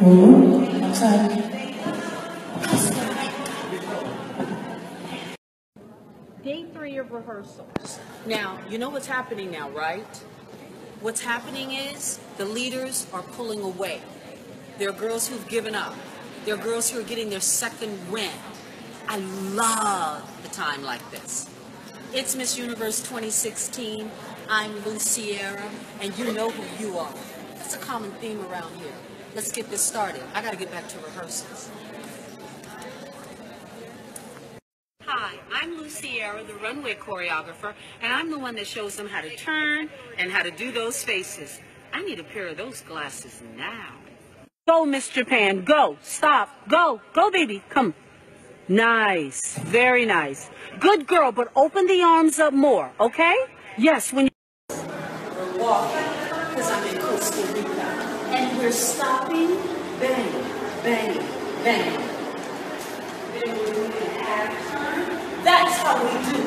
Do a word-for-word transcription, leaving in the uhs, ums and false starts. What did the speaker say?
Mm-hmm. Outside. Day three of rehearsals. Now, you know what's happening now, right? What's happening is the leaders are pulling away. There are girls who've given up. There are girls who are getting their second wind. I love the time like this. It's Miss Universe twenty sixteen. I'm Luciera, and you know who you are. That's a common theme around here. Let's get this started. I gotta get back to rehearsals. Hi, I'm Luciera, the runway choreographer, and I'm the one that shows them how to turn and how to do those faces. I need a pair of those glasses now. Go, Miss Japan, go, stop, go, go, baby, come. Nice, very nice. Good girl, but open the arms up more, okay? Yes, when you... We're walking, because I'm in Costa Rica, and we're stopping, bang, bang, bang. Then we're doing a half turn. That's how we do